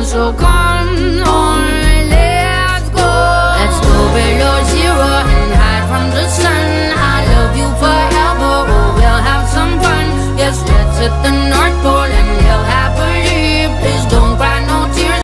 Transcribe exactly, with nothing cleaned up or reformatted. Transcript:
So come on, let's go. Let's go below zero and hide from the sun. I love you forever, oh, we'll have some fun. Yes, let's hit the North Pole.